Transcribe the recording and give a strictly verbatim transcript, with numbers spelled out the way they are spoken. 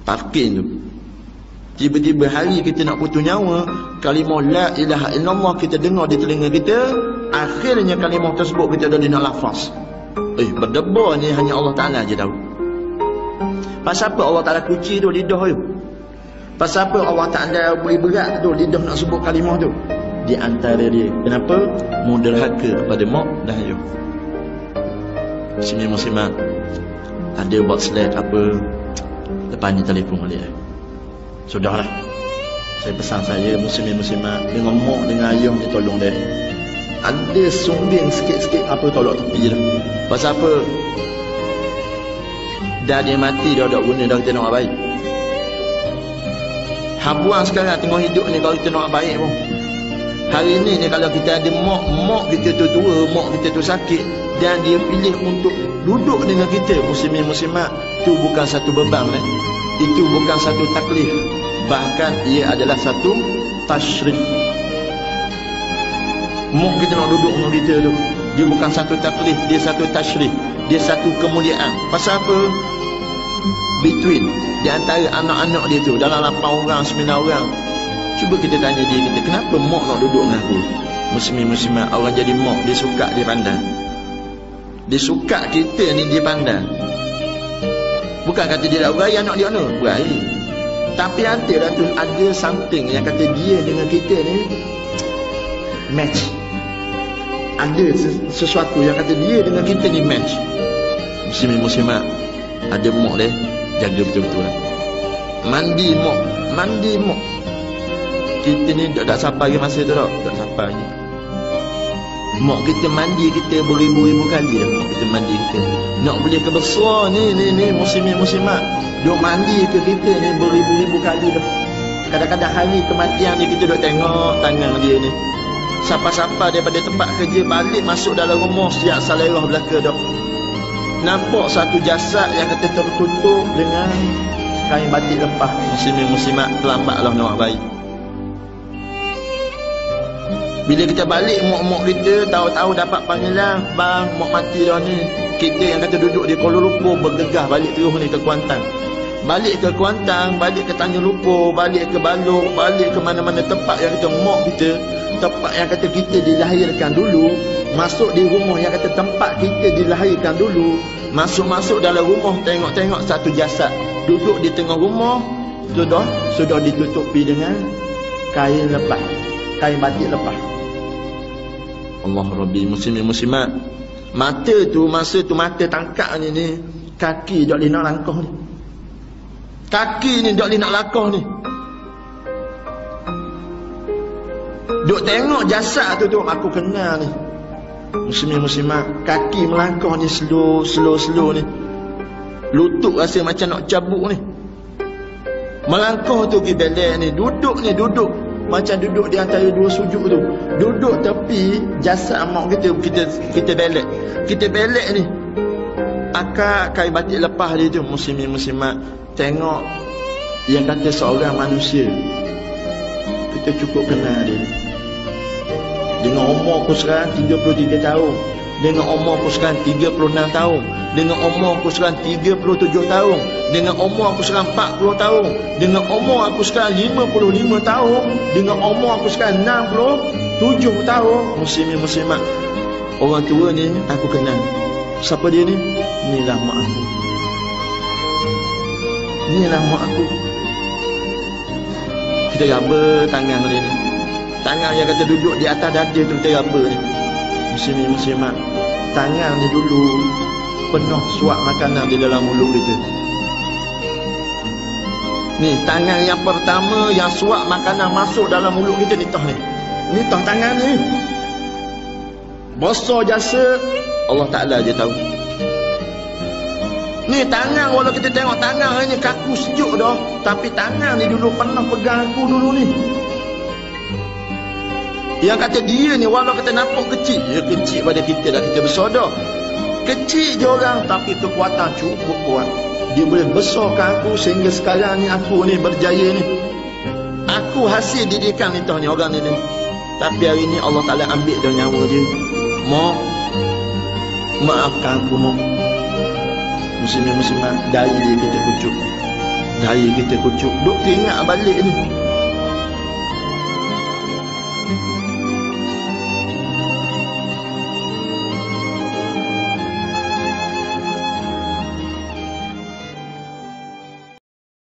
Talqin tu. Tiba-tiba hari kita nak putus nyawa, kalimah la ilaha illallah kita dengar di telinga kita, akhirnya kalimah tersebut kita dah nak lafaz. Eh, berdebar ni hanya Allah Ta'ala je tahu. Pasal apa Allah Ta'ala kunci tu lidah tu? Pasal apa Allah Ta'ala beri berat tu lidah nak sebut kalimah tu? Di antara dia, kenapa? Muderhaka kepada mak dan ayah. Sini muslimat, ada buat slide apa, lepas ni telefon balik. Sudahlah, saya pesan saya muslimin-muslimat, dengan mak dengan ayah ni tolong dia. Ada sungging sikit-sikit apa tolak tepi dah. Pasal apa? Dah dia mati, dah tak guna dah kita nak baik. Habuang sekarang tengok hidup ni kalau kita nak baik pun. Hari ni ni kalau kita ada mak, mak kita tu tua, mak kita tu sakit, dan dia pilih untuk duduk dengan kita, muslimin-muslimat, tu bukan satu beban eh. Itu bukan satu taklif, bahkan ia adalah satu tashrif. Mak kita nak duduk dengan kita tu, dia bukan satu taklif, dia satu tashrif, dia satu kemuliaan. Pasal apa? Between, di antara anak-anak dia tu, dalam lapan orang, sembilan orang, cuba kita tanya dia, kita, kenapa mak nak duduk dengan aku? Muslim-muslimat, orang jadi mak, dia suka, dia pandang. Dia suka kita ni, dia pandang. Bukan kata dia tak berayi anak dia ni, berayi. Tapi antara tu ada something yang kata dia dengan kita ni match. Ada sesuatu yang kata dia dengan kita ni match. Muslim-muslimat, ada mak dia, jaga betul-betul lah. Mandi mak, mandi mak. Kita ni tak, tak sampai lagi masa tu tak, tak sampai lagi. Mak kita mandi kita beribu-ribu kali dah. Mak kita mandi kita nak boleh ke besar ni, ni, ni muslimin-muslimat, duk mandi ke kita ni beribu-ribu kali dah. Kadang-kadang hari kematian ni kita duk tengok tangan dia ni, siapa-siapa daripada tempat kerja balik masuk dalam rumah siap salerah belaka dah. Nampak satu jasad yang kata tertutup dengan kain batik lepas. Muslimin-muslimat, terlambatlah nak baik. Bila kita balik, mak-mak kita tahu-tahu dapat panggilan, bang, mak mati dah ni. Kita yang kata duduk di Kuala Lumpur bergegah balik terus ni ke Kuantan. Balik ke Kuantan, balik ke Tanjung Lumpur, balik ke Balong, balik ke mana-mana tempat yang kata mak kita, tempat yang kata kita dilahirkan dulu. Masuk di rumah yang kata tempat kita dilahirkan dulu. Masuk-masuk dalam rumah, tengok-tengok satu jasad duduk di tengah rumah, sudah sudah ditutupi dengan kain lepas, kain batik lepas. Allah Rabbi, muslimin-muslimat, mata tu, masa tu mata tangkap ni ni, kaki tak boleh nak langkah ni. Kaki ni tak boleh nak langkah ni. Duk tengok jasad tu tu, aku kenal ni. Muslimin-muslimat, kaki melangkah ni slow, slow, slow ni. Lutut rasa macam nak cabuk ni. Melangkah tu pergi belek ni, duduk ni, duduk macam duduk di antara dua sujud tu. Duduk tepi jasad mak kita, kita kita belek. Kita belek ni. Akak kain batik lepas dia tu, muslimin-muslimat, tengok yang kata seorang manusia, kita cukup kenal dia. Dengan umur aku sekarang tiga puluh tiga tahun, dengan umur aku sekarang tiga puluh enam tahun, dengan umur aku sekarang tiga puluh tujuh tahun, dengan umur aku sekarang empat puluh tahun, dengan umur aku sekarang lima puluh lima tahun, dengan umur aku sekarang enam puluh tujuh tahun. Muslimin muslimat, orang tua ni aku kenal. Siapa dia ni? Inilah mak aku. Inilah mak aku. Kita raba tangan dia ni. Tangan yang kata duduk di atas dada tu kita raba ni. Muslimin muslimat, tangan ni dulu penuh suap makanan di dalam mulut kita. Ni tangan yang pertama yang suap makanan masuk dalam mulut kita ni, tah ni. Ni tah tangan ni. Besar jasa Allah Ta'ala je tahu. Ni tangan, walau kita tengok tangan hanya kaku sejuk dah, tapi tangan ni dulu pernah pegang aku dulu ni. Yang kata dia ni walau kata nampak kecil, dia kecil pada kita dah, kita besar dah. Kecil je orang tapi kekuatan cukup kuat. Dia boleh besarkan aku sehingga sekarang ni aku ni berjaya ni. Aku hasil didikan ni tah ni orang ni ni. Tapi hari ni Allah Ta'ala ambil dah nyawa dia. Mak, maafkan aku mak. Muslimin muslimat, dari dia kita pucuk. hari kita kucuk. Duk teringat balik ni.